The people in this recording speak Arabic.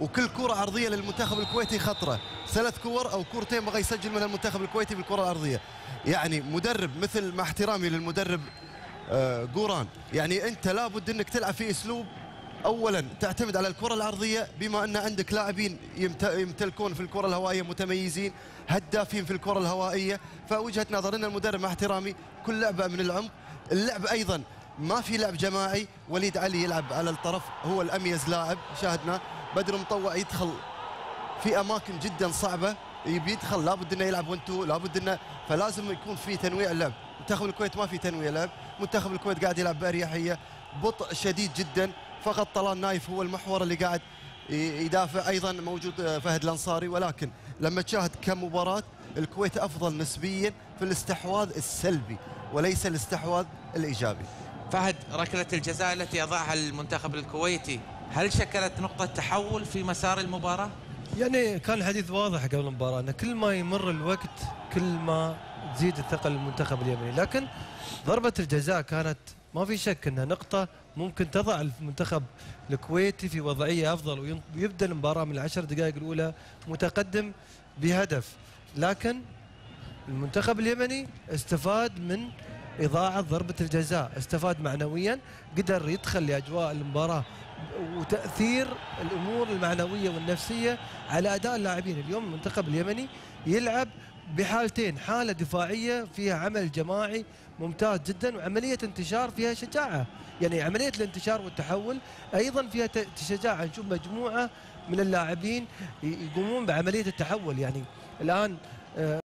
وكل كرة عرضية للمنتخب الكويتي خطرة، 3 كور أو كورتين بغى يسجل منها المنتخب الكويتي بالكرة العرضية. يعني مدرب مثل، مع احترامي للمدرب قوران، يعني أنت لابد أنك تلعب في أسلوب أولا تعتمد على الكرة العرضية، بما أن عندك لاعبين يمتلكون في الكرة الهوائية متميزين، هدافين في الكرة الهوائية. فوجهة نظر أن المدرب مع احترامي كل لعبة من العمق. اللعب أيضا ما في لعب جماعي، وليد علي يلعب على الطرف، هو الأميز لاعب شاهدنا. بدر مطوع يدخل في أماكن جدا صعبة، يدخل لابد أنه يلعب 1-2، لابد أنه، فلازم يكون في تنويع اللعب. منتخب الكويت ما في تنويع لعب، منتخب الكويت قاعد يلعب بأريحية، بطء شديد جدا. فقط طلال نايف هو المحور اللي قاعد يدافع، أيضا موجود فهد الأنصاري. ولكن لما تشاهد كم مباراة، الكويت أفضل نسبيا في الاستحواذ السلبي وليس الاستحواذ الإيجابي. فهد، ركلة الجزاء التي أضاعها المنتخب الكويتي هل شكلت نقطة تحول في مسار المباراة؟ يعني كان الحديث واضح قبل المباراة أن كل ما يمر الوقت كل ما تزيد الثقة للمنتخب اليمني، لكن ضربة الجزاء كانت ما في شك أنها نقطة ممكن تضع المنتخب الكويتي في وضعية أفضل ويبدأ المباراة من ال10 دقائق الأولى متقدم بهدف. لكن المنتخب اليمني استفاد من إضاعة ضربة الجزاء، استفاد معنويا، قدر يدخل لأجواء المباراة وتأثير الأمور المعنوية والنفسية على أداء اللاعبين. اليوم المنتخب اليمني يلعب بحالتين، حالة دفاعية فيها عمل جماعي ممتاز جدا، وعملية انتشار فيها شجاعة. يعني عملية الانتشار والتحول أيضا فيها شجاعة. نشوف مجموعة من اللاعبين يقومون بعملية التحول. يعني الآن